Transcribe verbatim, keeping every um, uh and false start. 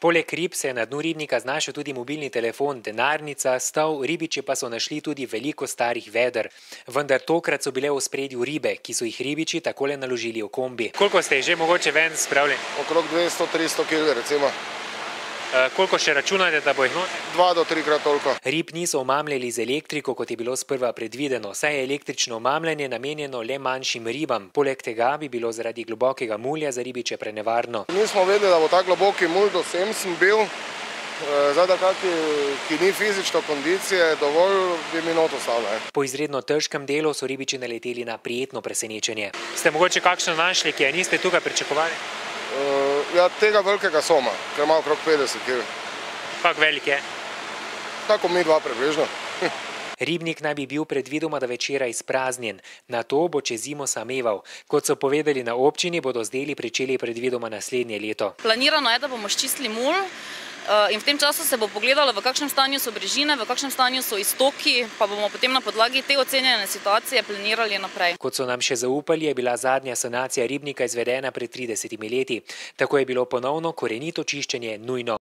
Poleg rib se je na dnu ribnika znašel tudi mobilni telefon, denarnica, stol, ribiči pa so našli tudi veliko starih veder. Vendar tokrat so bile v ospredju ribe, ki so jih ribiči takole naložili v kombi. Koliko ste jih že mogoče ven spravili? Okrog dvesto do tristo kilogramov recimo. E, koliko še računate, da bo jih noter? Dva do trikrat toliko. Rib niso omamljali z elektriko, kot je bilo sprva predvideno, saj je električno omamljanje namenjeno le manjšim ribam. Poleg tega bi bilo zaradi globokega mulja za ribiče prenevarno. Nismo vedeli, da bo tak globoki mulj, do sem sem bil. Zdaj, da kaki, ki ni fizično kondicije, dovolj bi mi not ostal. Po izredno težkem delu so ribiči naleteli na prijetno presenečenje. Ste mogoče kakšno našli, ki je niste tukaj pričakovali? Uh, ja, tega velikega soma, ker ima okrog petdeset kilogramov. Kak velik je? Tako mi dva približno. Ribnik naj bi bil predvidoma do večera izpraznjen, nato bo čez zimo sameval. Kot so povedali na občini, bodo z deli pričeli predvidoma naslednje leto. Planirano je, da bomo sčistili mulj in v tem času se bo pogledalo, v kakšnem stanju so brežine, v kakšnem stanju so iztoki, pa bomo potem na podlagi te ocenjene situacije planirali naprej. Kot so nam še zaupali, je bila zadnja sanacija ribnika izvedena pred tridesetimi leti. Tako je bilo ponovno korenito čiščenje nujno.